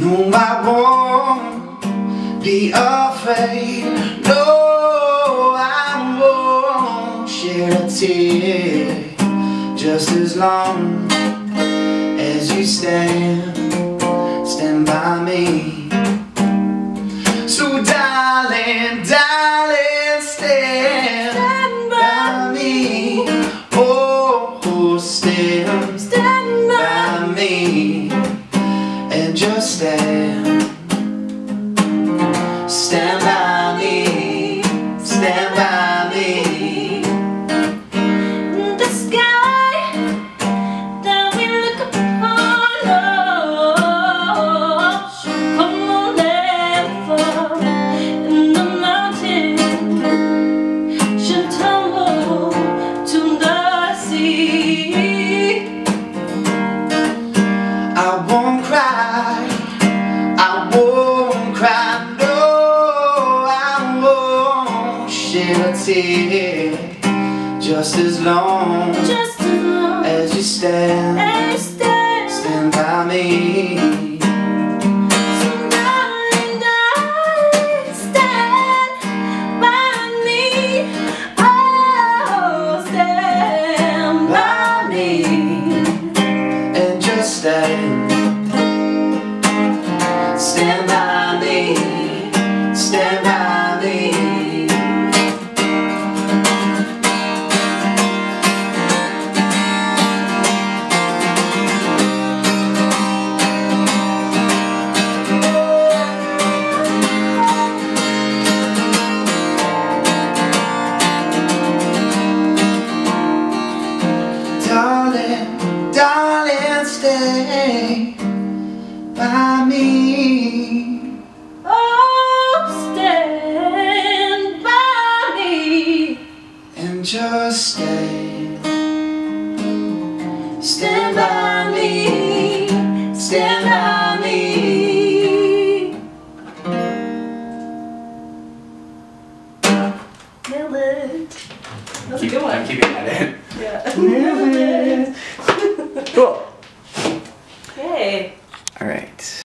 No, I won't be afraid. No, I won't shed a tear, just as long as you stand by me. So darling, darling, stand by me. Oh, stand by me. And just stand by me, stand by me. The sky that we look upon, oh, should come on and fall, and the mountain should tumble to the sea. I won't cry, I won't cry, no, I won't shed a tear, just as long as you stand by me. So darling, darling, stand by me. Oh, stand by me. And just stand by me, stand by me. Darling, darling, stay by me.